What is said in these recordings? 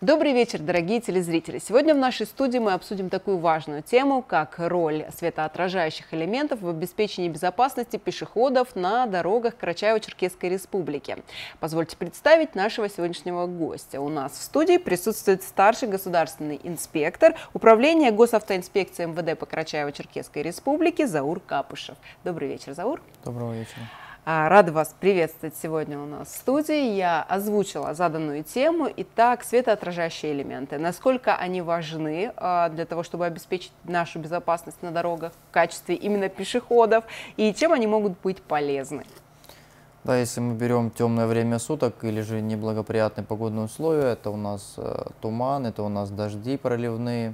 Добрый вечер, дорогие телезрители! Сегодня в нашей студии мы обсудим такую важную тему, как роль светоотражающих элементов в обеспечении безопасности пешеходов на дорогах Карачаево-Черкесской Республики. Позвольте представить нашего сегодняшнего гостя. У нас в студии присутствует старший государственный инспектор Управления госавтоинспекции МВД по Карачаево-Черкесской Республике Заур Капышев. Добрый вечер, Заур! Доброго вечера! Рада вас приветствовать сегодня у нас в студии. Я озвучила заданную тему. Итак, светоотражающие элементы. Насколько они важны для того, чтобы обеспечить нашу безопасность на дорогах в качестве именно пешеходов, и чем они могут быть полезны? Да, если мы берем темное время суток или же неблагоприятные погодные условия, это у нас туман, это у нас дожди проливные,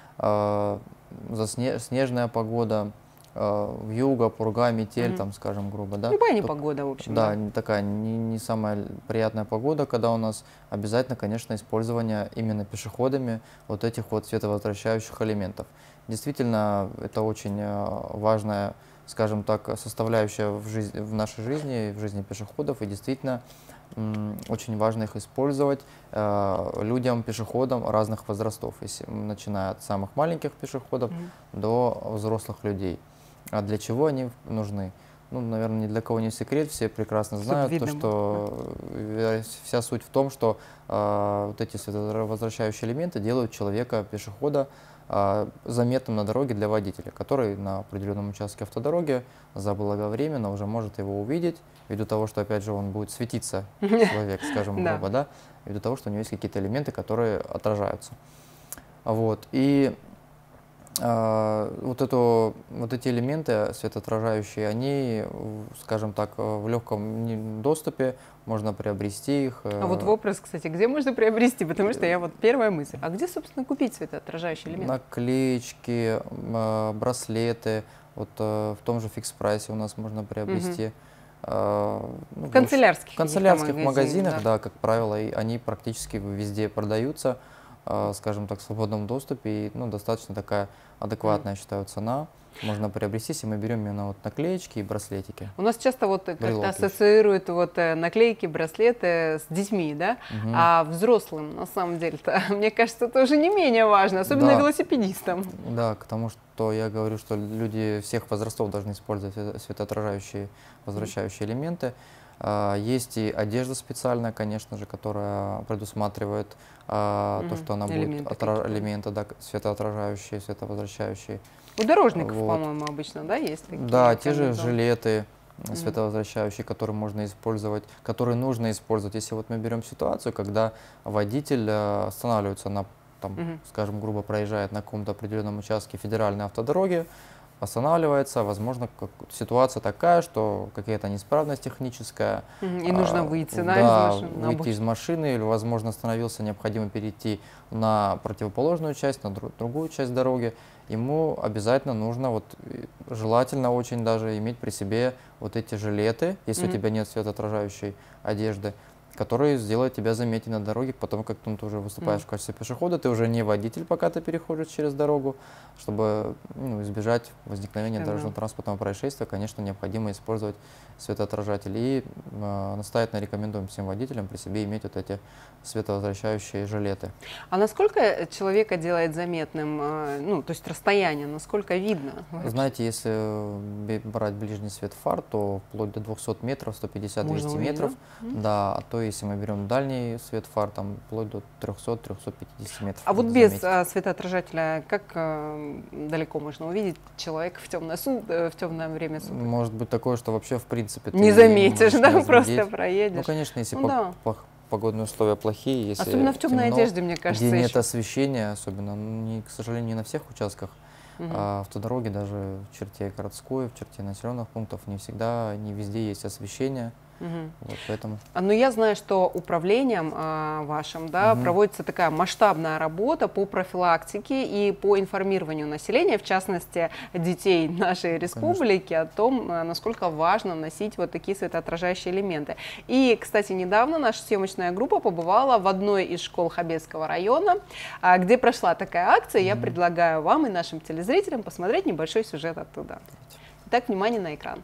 снежная погода, вьюга, пурга, метель, там, скажем, грубо, да. Любая непогода, в общем. Да, такая не самая приятная погода, когда у нас обязательно, конечно, использование именно пешеходами вот этих вот световозвращающих элементов. Действительно, это очень важная, скажем так, составляющая в нашей жизни, в жизни пешеходов, и действительно очень важно их использовать людям, пешеходам разных возрастов, начиная от самых маленьких пешеходов до взрослых людей. А для чего они нужны? Ну, наверное, ни для кого не секрет, все прекрасно знают, что вся суть в том, что вот эти световозвращающие элементы делают человека, пешехода, заметным на дороге для водителя, который на определенном участке автодороги заблаговременно уже может его увидеть, ввиду того, что, опять же, он будет светиться, человек, скажем грубо, да, ввиду того, что у него есть какие-то элементы, которые отражаются. Вот. И вот эти элементы светоотражающие, они, скажем так, в легком доступе, можно приобрести их. А вот вопрос, кстати, где можно приобрести? Потому что я вот первая мысль. А где, собственно, купить светоотражающие элементы? Наклеечки, браслеты, вот в том же фикс-прайсе у нас можно приобрести. В канцелярских магазинах, да, как правило, и они практически везде продаются, скажем так, в свободном доступе, и достаточно такая адекватная, я считаю, цена. Можно приобрести, если мы берем именно вот наклеечки и браслетики. У нас часто вот как-то ассоциируют вот наклейки, браслеты с детьми, да? А взрослым, на самом деле-то, мне кажется, это уже не менее важно, особенно велосипедистам. Да, потому что я говорю, что люди всех возрастов должны использовать светоотражающие, возвращающие элементы. Есть и одежда специальная, конечно же, которая предусматривает то, что она будет элементы, да, светоотражающие, световозвращающие. У дорожников, по-моему, обычно, да, есть такие? Да, те же жилеты световозвращающие, которые можно использовать, которые нужно использовать. Если вот мы берем ситуацию, когда водитель останавливается на, скажем, грубо проезжает на каком-то определенном участке федеральной автодороги, останавливается, возможно, ситуация такая, что какая-то неисправность техническая. И нужно выйти, выйти из машины, или, возможно, остановился, необходимо перейти на противоположную часть, на другую часть дороги. Ему обязательно нужно, желательно очень даже иметь при себе вот эти жилеты, если у тебя нет светоотражающей одежды, которые сделают тебя заметен на дороге, потому как ты уже выступаешь в качестве пешехода, ты уже не водитель, пока ты переходишь через дорогу. Чтобы избежать возникновения дорожно-транспортного происшествия, конечно, необходимо использовать светоотражатели. И настоятельно рекомендуем всем водителям при себе иметь вот эти световозвращающие жилеты. А насколько человека делает заметным, то есть расстояние, насколько видно? Знаете, если брать ближний свет фар, то вплоть до 200 метров, 150-200 метров, да, а то если мы берем дальний свет фар, там вплоть до 300-350 метров. А вот без светоотражателя как далеко можно увидеть человека в темное время суток? Может быть такое, что вообще в принципе не заметишь, да, просто проедешь. Ну, конечно, если погодные условия плохие, если особенно в темной одежде, мне кажется, где нет освещения, особенно, к сожалению, не на всех участках автодороги, даже в черте городской, в черте населенных пунктов, не всегда, не везде есть освещение. Вот поэтому. Но я знаю, что управлением вашим проводится такая масштабная работа по профилактике и по информированию населения, в частности, детей нашей республики, о том, насколько важно носить вот такие светоотражающие элементы. И, кстати, недавно наша съемочная группа побывала в одной из школ Хабельского района, где прошла такая акция. Я предлагаю вам и нашим телезрителям посмотреть небольшой сюжет оттуда. Итак, внимание на экран.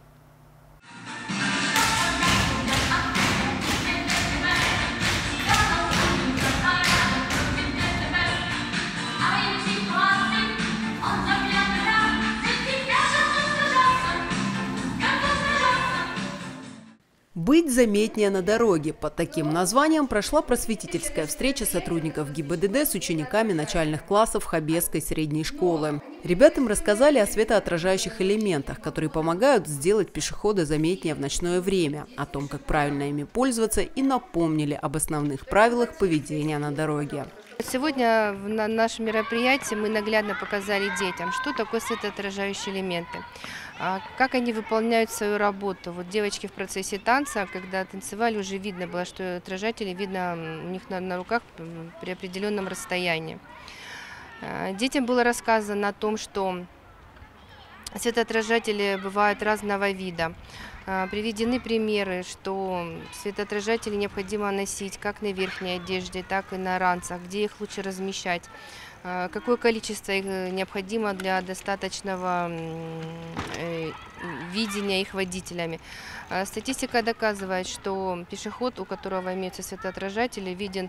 Быть заметнее на дороге. Под таким названием прошла просветительская встреча сотрудников ГИБДД с учениками начальных классов Хабесской средней школы. Ребятам рассказали о светоотражающих элементах, которые помогают сделать пешехода заметнее в ночное время, о том, как правильно ими пользоваться, и напомнили об основных правилах поведения на дороге. Сегодня на нашем мероприятии мы наглядно показали детям, что такое светоотражающие элементы, как они выполняют свою работу. Вот девочки в процессе танца, когда танцевали, уже видно было, что отражатели видно у них на руках при определенном расстоянии. Детям было рассказано о том, что светоотражатели бывают разного вида. Приведены примеры, что светоотражатели необходимо носить как на верхней одежде, так и на ранцах, где их лучше размещать, какое количество их необходимо для достаточного видения их водителями. Статистика доказывает, что пешеход, у которого имеются светоотражатели, виден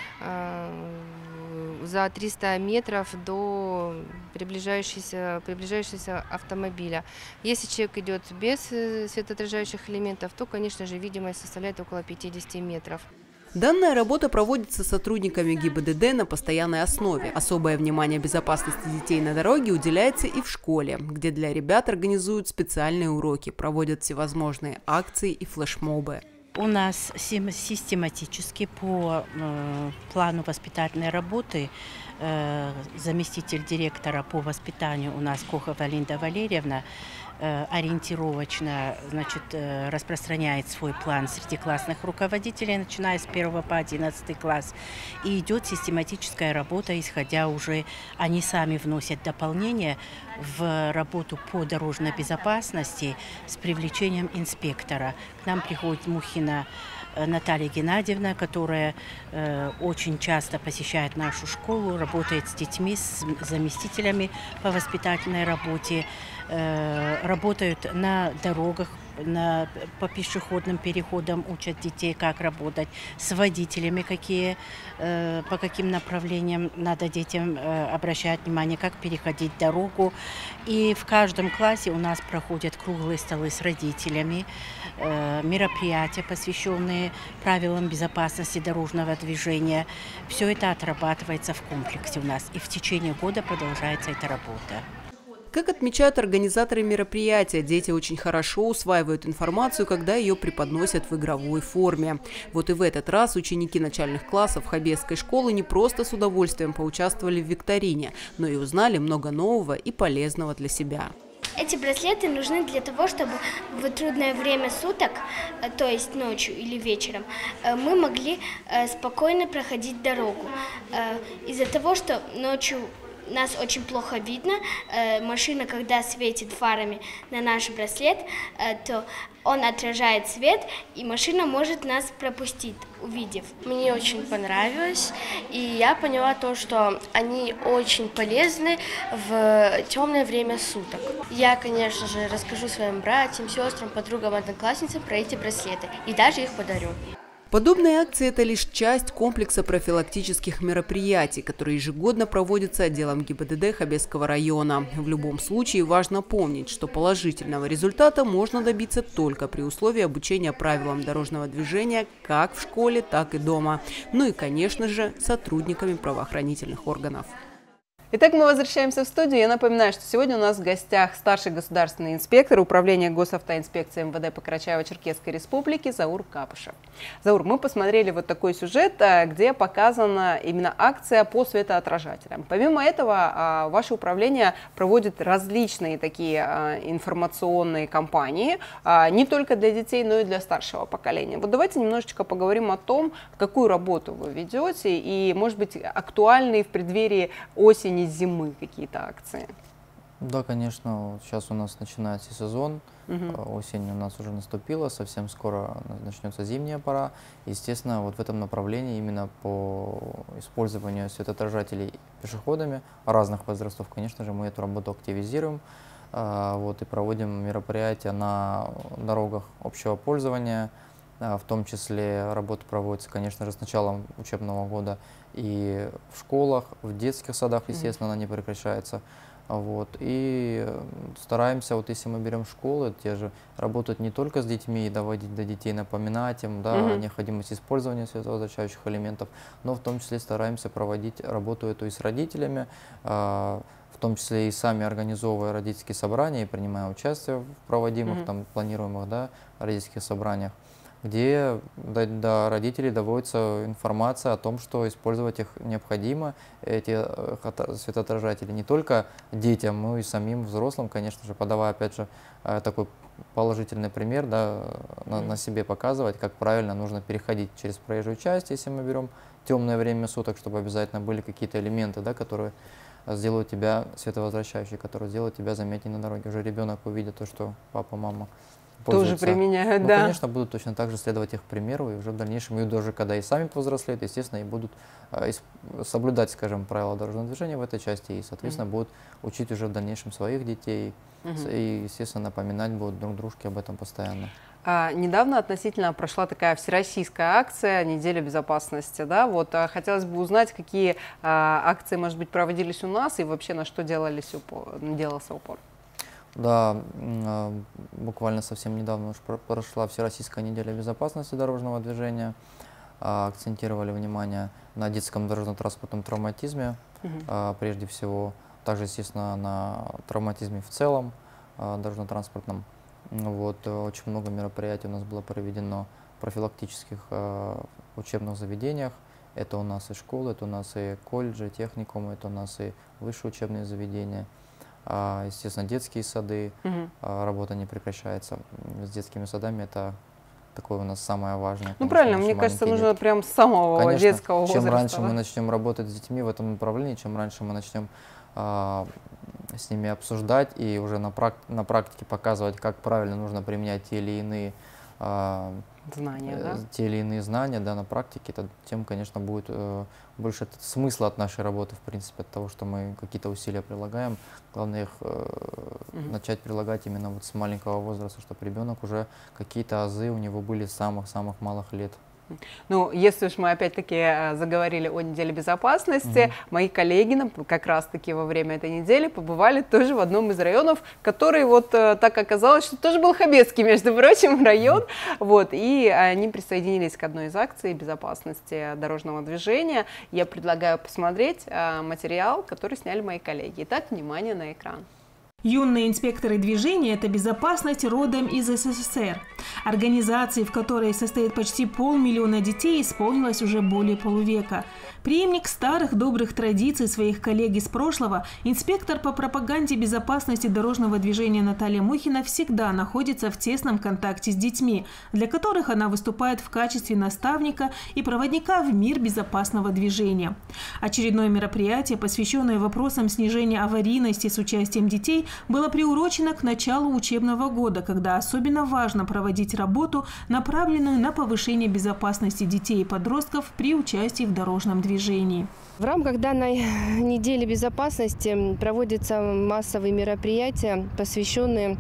за 300 метров до приближающегося автомобиля. Если человек идет без светоотражающих элементов, то, конечно же, видимость составляет около 50 метров. Данная работа проводится сотрудниками ГИБДД на постоянной основе. Особое внимание безопасности детей на дороге уделяется и в школе, где для ребят организуют специальные уроки, проводят всевозможные акции и флешмобы. У нас систематически по плану воспитательной работы заместитель директора по воспитанию у нас Кохова Линда Валерьевна ориентировочно, значит, распространяет свой план среди классных руководителей, начиная с 1 по 11 класс. И идет систематическая работа, исходя уже, они сами вносят дополнения в работу по дорожной безопасности с привлечением инспектора. К нам приходит Мухина Наталья Геннадьевна, которая очень часто посещает нашу школу, работает с детьми, с заместителями по воспитательной работе, работают на дорогах, по пешеходным переходам, учат детей, как работать, с водителями, по каким направлениям надо детям обращать внимание, как переходить дорогу. И в каждом классе у нас проходят круглые столы с родителями, мероприятия, посвященные правилам безопасности дорожного движения. Все это отрабатывается в комплексе у нас, и в течение года продолжается эта работа. Как отмечают организаторы мероприятия, дети очень хорошо усваивают информацию, когда ее преподносят в игровой форме. Вот и в этот раз ученики начальных классов Хабесской школы не просто с удовольствием поучаствовали в викторине, но и узнали много нового и полезного для себя. Эти браслеты нужны для того, чтобы в трудное время суток, то есть ночью или вечером, мы могли спокойно проходить дорогу. Из-за того, что ночью нас очень плохо видно, машина, когда светит фарами на наш браслет, то он отражает свет, и машина может нас пропустить, увидев. Мне очень понравилось, и я поняла то, что они очень полезны в темное время суток. Я, конечно же, расскажу своим братьям, сестрам, подругам, одноклассницам про эти браслеты, и даже их подарю. Подобные акции – это лишь часть комплекса профилактических мероприятий, которые ежегодно проводятся отделом ГИБДД Хабесского района. В любом случае важно помнить, что положительного результата можно добиться только при условии обучения правилам дорожного движения как в школе, так и дома. Ну и, конечно же, сотрудниками правоохранительных органов. Итак, мы возвращаемся в студию. Я напоминаю, что сегодня у нас в гостях старший государственный инспектор Управления госавтоинспекции МВД по Карачаево-Черкесской республике Заур Капышев. Заур, мы посмотрели вот такой сюжет, где показана именно акция по светоотражателям. Помимо этого, ваше управление проводит различные такие информационные кампании, не только для детей, но и для старшего поколения. Вот давайте немножечко поговорим о том, какую работу вы ведете и, может быть, актуальные в преддверии осени, зимы какие-то акции. Да, конечно, сейчас у нас начинается сезон, осень у нас уже наступила, совсем скоро начнется зимняя пора. Естественно, вот в этом направлении именно по использованию светоотражателей пешеходами разных возрастов, конечно же, мы эту работу активизируем. Вот, и проводим мероприятия на дорогах общего пользования. В том числе работа проводится, конечно же, с началом учебного года и в школах, в детских садах, естественно, она не прекращается. Вот. И стараемся, вот если мы берем школы, те же, работать не только с детьми, доводить до детей, напоминать им, да, о необходимости использования световозвращающих элементов, но в том числе стараемся проводить работу эту и с родителями, в том числе и сами организовывая родительские собрания и принимая участие в проводимых, там, планируемых, да, родительских собраниях, где до родителей доводится информация о том, что использовать их необходимо, эти светоотражатели, не только детям, но и самим взрослым, конечно же, подавая, опять же, такой положительный пример, да, на себе показывать, как правильно нужно переходить через проезжую часть, если мы берем темное время суток, чтобы обязательно были какие-то элементы, да, которые сделают тебя световозвращающие, которые сделают тебя заметнее на дороге. Уже ребенок увидит то, что папа, мама тоже применяют, ну, да. Конечно, будут точно так же следовать их примеру, и уже в дальнейшем, и даже когда и сами повзрослеют, естественно, и будут соблюдать, скажем, правила дорожного движения в этой части, и, соответственно, будут учить уже в дальнейшем своих детей, и, естественно, напоминать будут друг дружке об этом постоянно. Недавно относительно прошла такая всероссийская акция «Неделя безопасности». Да? Вот, хотелось бы узнать, какие акции, может быть, проводились у нас, и вообще на что делался упор. Да, буквально совсем недавно прошла Всероссийская неделя безопасности дорожного движения. Акцентировали внимание на детском дорожно-транспортном травматизме, прежде всего. Также, естественно, на травматизме в целом дорожно-транспортном. Вот, очень много мероприятий у нас было проведено в профилактических учебных заведениях. Это у нас и школы, это у нас и колледжи, техникумы, это у нас и высшие учебные заведения. Естественно, детские сады, работа не прекращается. С детскими садами это такое у нас самое важное. Ну правильно, мне кажется, нужно прям с самого детского возраста. Чем раньше мы начнем работать с детьми в этом направлении, чем раньше мы начнем с ними обсуждать и уже на практике показывать, как правильно нужно применять те или иные знания, да, на практике, тем, конечно, будет больше смысла от нашей работы, в принципе, от того, что мы какие-то усилия прилагаем. Главное их начать прилагать именно вот с маленького возраста, чтобы ребенок уже какие-то азы у него были с самых-самых малых лет. Ну, если уж мы опять-таки заговорили о неделе безопасности, мои коллеги как раз-таки во время этой недели побывали тоже в одном из районов, который вот так оказалось, что тоже был Хабецкий, между прочим, район, вот, и они присоединились к одной из акций безопасности дорожного движения. Я предлагаю посмотреть материал, который сняли мои коллеги. Итак, внимание на экран. Юные инспекторы движения – это безопасность родом из СССР. Организации, в которой состоит почти 500 000 детей, исполнилось уже более полувека. Преемник старых добрых традиций своих коллег из прошлого, инспектор по пропаганде безопасности дорожного движения Наталья Мухина всегда находится в тесном контакте с детьми, для которых она выступает в качестве наставника и проводника в мир безопасного движения. Очередное мероприятие, посвященное вопросам снижения аварийности с участием детей, было приурочено к началу учебного года, когда особенно важно проводить работу, направленную на повышение безопасности детей и подростков при участии в дорожном движении. В рамках данной недели безопасности проводятся массовые мероприятия, посвященные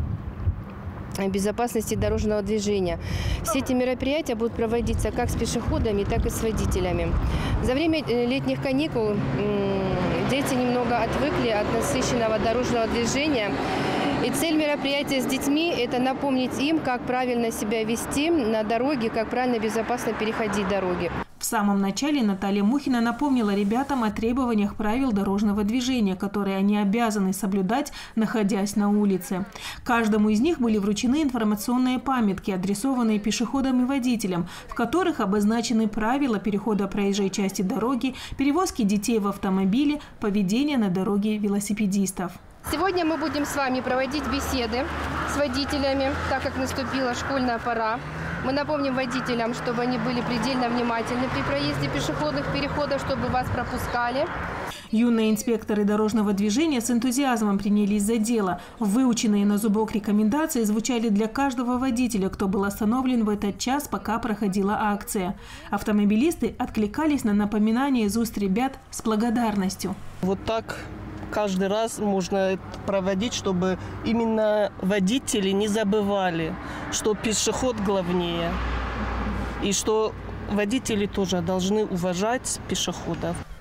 безопасности дорожного движения. Все эти мероприятия будут проводиться как с пешеходами, так и с водителями. За время летних каникул дети немного отвыкли от насыщенного дорожного движения. И цель мероприятия с детьми – это напомнить им, как правильно себя вести на дороге, как правильно безопасно переходить дороги. В самом начале Наталья Мухина напомнила ребятам о требованиях правил дорожного движения, которые они обязаны соблюдать, находясь на улице. Каждому из них были вручены информационные памятки, адресованные пешеходам и водителям, в которых обозначены правила перехода проезжей части дороги, перевозки детей в автомобиле, поведения на дороге велосипедистов. Сегодня мы будем с вами проводить беседы с водителями, так как наступила школьная пора. Мы напомним водителям, чтобы они были предельно внимательны при проезде пешеходных переходов, чтобы вас пропускали. Юные инспекторы дорожного движения с энтузиазмом принялись за дело. Выученные на зубок рекомендации звучали для каждого водителя, кто был остановлен в этот час, пока проходила акция. Автомобилисты откликались на напоминания из уст ребят с благодарностью. Вот так каждый раз можно проводить, чтобы именно водители не забывали, что пешеход главнее, и что водители тоже должны уважать пешеходов.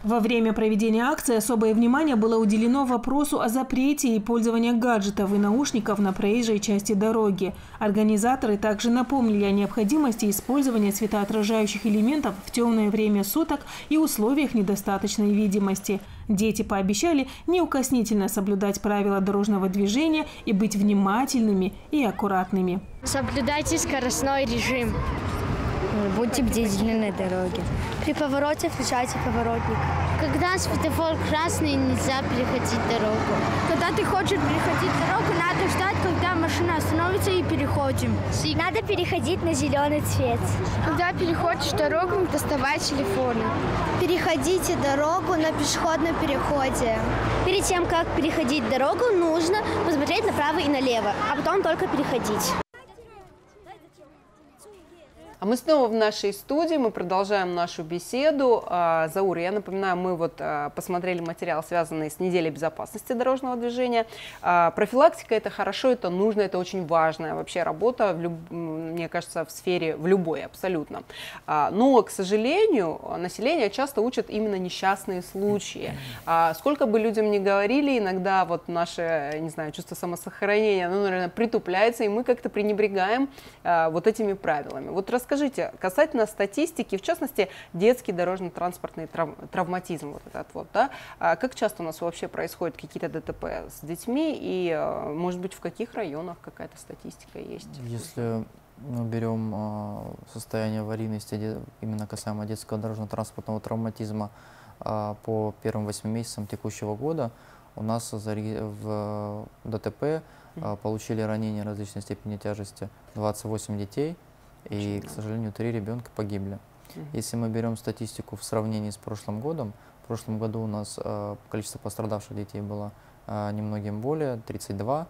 Во время проведения акции особое внимание было уделено вопросу о запрете и пользовании гаджетов и наушников на проезжей части дороги. Организаторы также напомнили о необходимости использования светоотражающих элементов в темное время суток и условиях недостаточной видимости. Дети пообещали неукоснительно соблюдать правила дорожного движения и быть внимательными и аккуратными. Соблюдайте скоростной режим. Будьте бдительны на дороге. При повороте включайте поворотник. Когда светофор красный, нельзя переходить дорогу. Когда ты хочешь переходить дорогу, надо ждать, когда машина остановится, и переходим. Надо переходить на зеленый цвет. Когда переходишь дорогу, доставай телефоны. Переходите дорогу на пешеходном переходе. Перед тем, как переходить дорогу, нужно посмотреть направо и налево, а потом только переходить. А мы снова в нашей студии, мы продолжаем нашу беседу. Заур, я напоминаю, мы вот посмотрели материал, связанный с неделей безопасности дорожного движения. Профилактика – это хорошо, это нужно, это очень важная вообще работа, мне кажется, в сфере, в любой абсолютно. Но, к сожалению, население часто учат именно несчастные случаи. Сколько бы людям ни говорили, иногда вот наше, не знаю, чувство самосохранения, ну, наверное, притупляется, и мы как-то пренебрегаем вот этими правилами. Вот расскажите, касательно статистики, в частности, детский дорожно-транспортный травматизм, вот этот вот, да, как часто у нас вообще происходят какие-то ДТП с детьми и, может быть, в каких районах какая-то статистика есть? Если мы берем состояние аварийности, именно касаемо детского дорожно-транспортного травматизма, по первым 8 месяцам текущего года у нас в ДТП получили ранения различной степени тяжести 28 детей, и, к сожалению, 3 ребенка погибли. Если мы берем статистику в сравнении с прошлым годом, в прошлом году у нас количество пострадавших детей было немногим более, 32.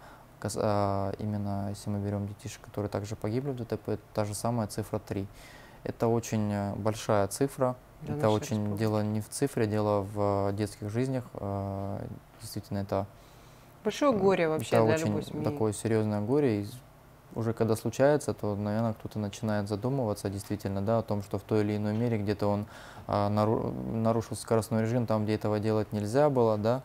Именно если мы берем детишек, которые также погибли в ДТП, это та же самая цифра 3. Это очень большая цифра. Да, это очень дело не в цифре, дело в детских жизнях. Действительно, это большое горе вообще это для очень любой семьи. Такое серьезное горе. И уже когда случается, то, наверное, кто-то начинает задумываться действительно, да, о том, что в той или иной мере где-то он нарушил скоростной режим там, где этого делать нельзя было, да,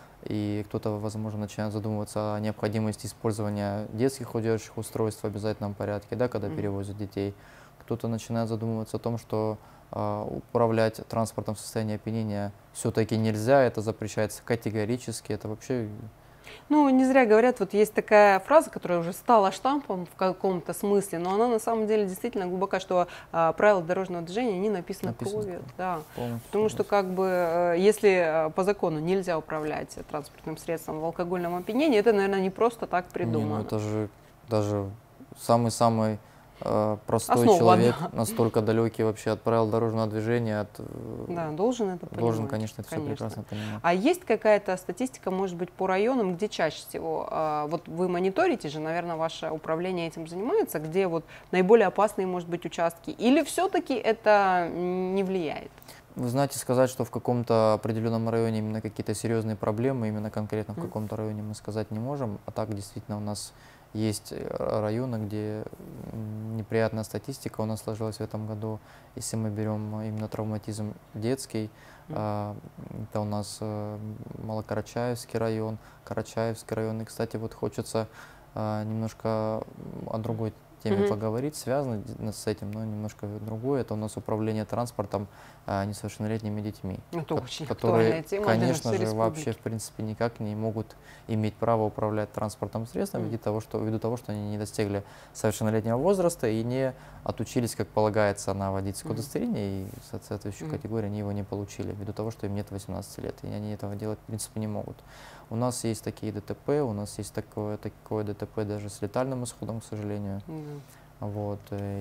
и кто-то, возможно, начинает задумываться о необходимости использования детских удерживающих устройств в обязательном порядке, да, когда перевозят детей. Кто-то начинает задумываться о том, что управлять транспортом в состоянии опьянения все-таки нельзя, это запрещается категорически, это вообще... Ну, не зря говорят, вот есть такая фраза, которая уже стала штампом в каком-то смысле, но она на самом деле действительно глубока, что правила дорожного движения не написаны кровью. Да. Потому что как бы если по закону нельзя управлять транспортным средством в алкогольном опьянении, это, наверное, не просто так придумано. Не, ну это же даже самый-самый простой основа, человек, да, настолько далекий вообще от правил дорожного движения, да, должен это понимать. Должен, конечно, это все прекрасно понимать. А есть какая-то статистика, может быть, по районам, где чаще всего, вот вы мониторите же, наверное, ваше управление этим занимается, где вот наиболее опасные, может быть, участки, или все-таки это не влияет? Вы знаете, сказать, что в каком-то определенном районе именно какие-то серьезные проблемы, именно конкретно в каком-то районе мы сказать не можем, а так действительно у нас есть районы, где неприятная статистика у нас сложилась в этом году. Если мы берем именно травматизм детский, это у нас Малокарачаевский район, Карачаевский район. И, кстати, вот хочется немножко о другой теме поговорить, связано с этим, но немножко другое. Это у нас управление транспортом несовершеннолетними детьми, это очень которые, тема, конечно же, вообще в принципе никак не могут иметь право управлять транспортным средством ввиду того, что они не достигли совершеннолетнего возраста и не отучились, как полагается, на водительское удостоверение, и соответствующую категорию они его не получили, ввиду того, что им нет 18 лет, и они этого делать в принципе не могут. У нас есть такие ДТП, у нас есть такое ДТП даже с летальным исходом, к сожалению. Вот,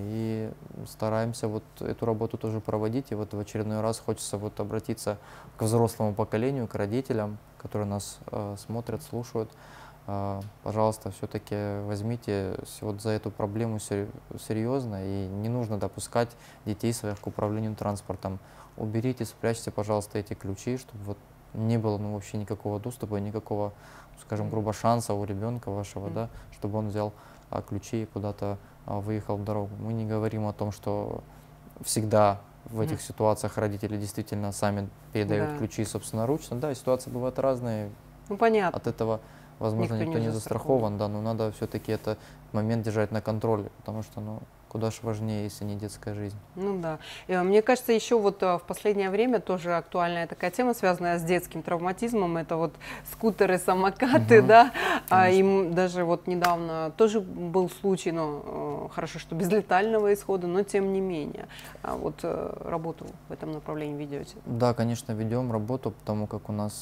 и стараемся вот эту работу тоже проводить, и вот в очередной раз хочется вот обратиться к взрослому поколению, к родителям, которые нас смотрят, слушают. Пожалуйста, все-таки возьмите вот за эту проблему серьезно, и не нужно допускать детей своих к управлению транспортом. Уберите, спрячьте, пожалуйста, эти ключи, чтобы вот не было вообще никакого доступа, никакого, скажем, грубо шанса у ребенка вашего, да, чтобы он взял ключи и куда-то выехал в дорогу. Мы не говорим о том, что всегда в этих ситуациях родители действительно сами передают ключи собственноручно. Да, ситуации бывают разные. Ну, понятно. От этого, возможно, никто не застрахован, да, но надо все-таки этот момент держать на контроле, потому что, ну, куда же важнее, если не детская жизнь. Ну да. И, мне кажется, еще вот в последнее время тоже актуальная такая тема, связанная с детским травматизмом, это вот скутеры, самокаты, да. Им даже вот недавно тоже был случай, но хорошо, что без летального исхода, но тем не менее. Вот работу в этом направлении ведете? Да, конечно, ведем работу, потому как у нас,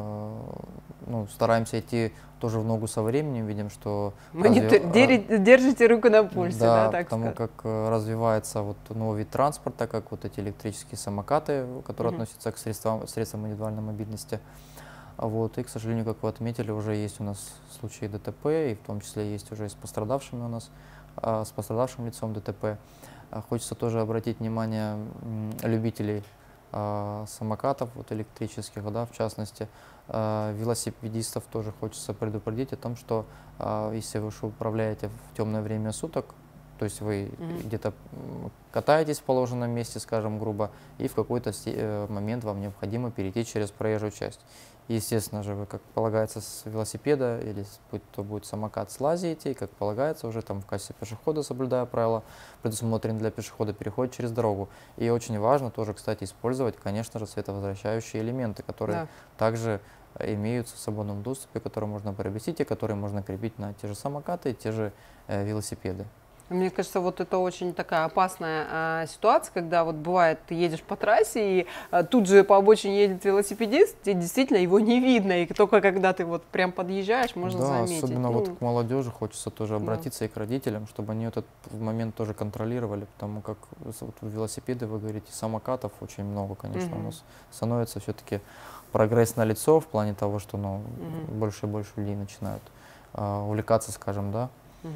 ну, стараемся идти тоже в ногу со временем, видим, что... Держите руку на пульсе, да, так потому как развивается вот новый вид транспорта, как вот эти электрические самокаты, которые относятся к средствам индивидуальной мобильности. Вот, и, к сожалению, как вы отметили, уже есть у нас случаи ДТП, и в том числе есть уже и с пострадавшими у нас, с пострадавшим лицом ДТП. Хочется тоже обратить внимание любителей самокатов, вот электрических, да, в частности, велосипедистов тоже хочется предупредить о том, что если вы управляете в темное время суток, то есть вы где-то катаетесь в положенном месте, скажем грубо, и в какой-то момент вам необходимо перейти через проезжую часть. Естественно же, вы, как полагается, с велосипеда или то будет самокат, слазите, и, как полагается, уже там в качестве пешехода, соблюдая правила, предусмотренные для пешехода, переходит через дорогу. И очень важно тоже, кстати, использовать, конечно же, световозвращающие элементы, которые также имеются в свободном доступе, которые можно приобрести, и которые можно крепить на те же самокаты, те же велосипеды. Мне кажется, вот это очень такая опасная ситуация, когда вот бывает, ты едешь по трассе, и тут же по обочине едет велосипедист, и действительно его не видно, и только когда ты вот прям подъезжаешь, можно заметить. Особенно вот к молодежи хочется тоже обратиться и к родителям, чтобы они этот момент тоже контролировали, потому как вот велосипеды, вы говорите, самокатов очень много, конечно, у нас становится все-таки прогресс налицо в плане того, что, ну, больше и больше людей начинают увлекаться, скажем, да,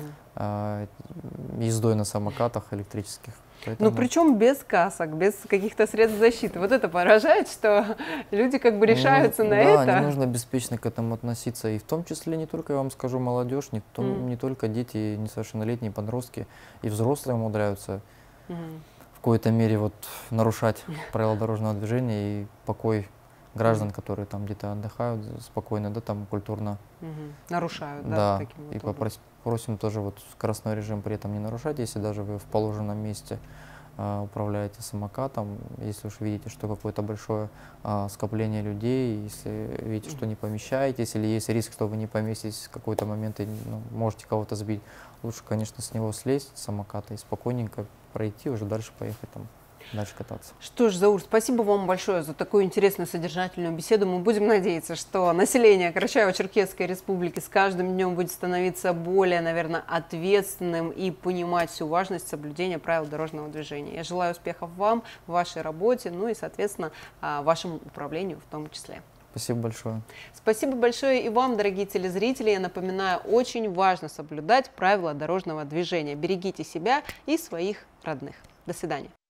ездой на самокатах электрических. Поэтому... Ну, причем без касок, без каких-то средств защиты. Вот это поражает, что люди как бы решаются на это. Да, не нужно беспечно к этому относиться. И в том числе не только, я вам скажу, молодежь, не только дети, несовершеннолетние подростки, и взрослые умудряются в какой-то мере вот нарушать правила дорожного движения и покой граждан, которые там где-то отдыхают спокойно, да, там культурно нарушают, да, таким вот и просим тоже вот скоростной режим при этом не нарушать, если даже вы в положенном месте управляете самокатом, если уж видите, что какое-то большое скопление людей, если видите, что не помещаетесь, или есть риск, что вы не поместитесь в какой-то момент и можете кого-то сбить, лучше, конечно, с него слезть, с самоката, и спокойненько пройти, уже дальше поехать там. Дальше кататься. Что ж, Заур, спасибо вам большое за такую интересную содержательную беседу. Мы будем надеяться, что население Карачаево-Черкесской республики с каждым днем будет становиться более, наверное, ответственным и понимать всю важность соблюдения правил дорожного движения. Я желаю успехов вам в вашей работе, ну и, соответственно, вашему управлению в том числе. Спасибо большое. Спасибо большое и вам, дорогие телезрители. Я напоминаю, очень важно соблюдать правила дорожного движения. Берегите себя и своих родных. До свидания.